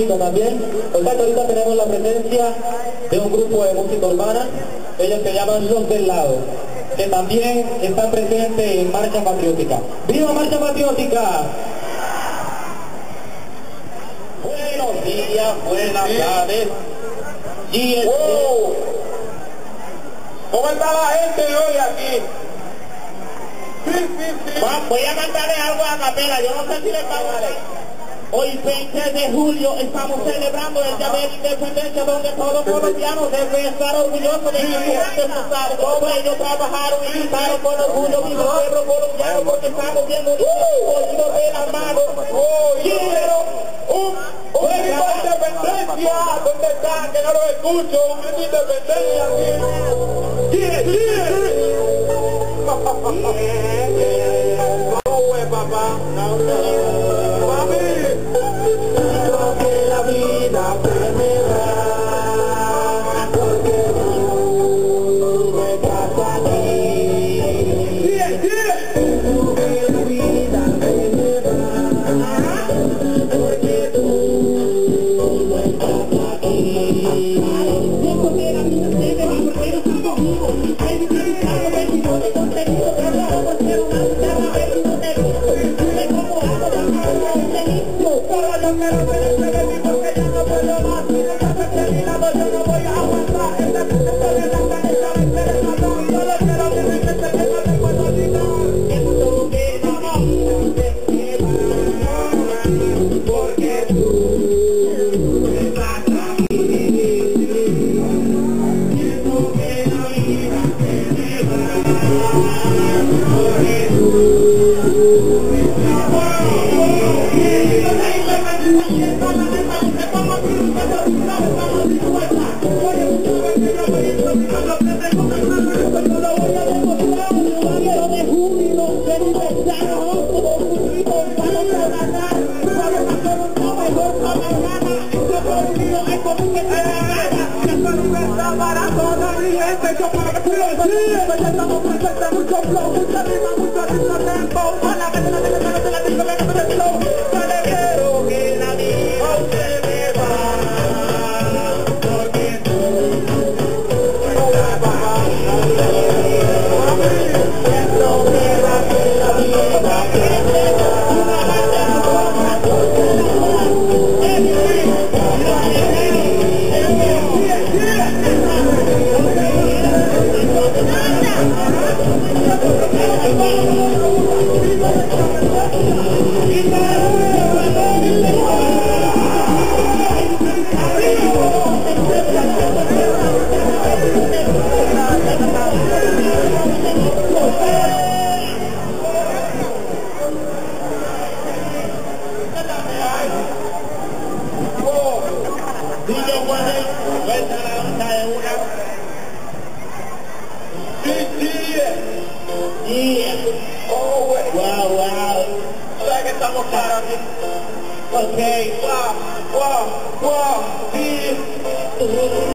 música también. O sea que ahorita tenemos la presencia de un grupo de música urbana, ellos se llaman Los del Lado, que también están presentes en Marcha Patriótica. ¡Viva Marcha Patriótica! Buenos días, buenas tardes. ¿Cómo está la gente hoy aquí? Sí. Voy a cantarles algo a capela, yo no sé si les pagaré. Hoy 20 de julio estamos celebrando el Día de la Independencia, donde todos los colombianos deben estar orgullosos de que todos ellos trabajaron y gritaron con orgullo vivo el pueblo colombiano, porque estamos viendo unidos de la mano. Quiero un grito de independencia, ¿dónde está? Que no lo escucho, un grito de independencia. ¿Cómo fue, papá? Mami, creo que la vida me da, porque tú me estás aquí. Creo que la vida me da, porque tú me estás aquí. Siento que la vida se me va, porque no estás conmigo.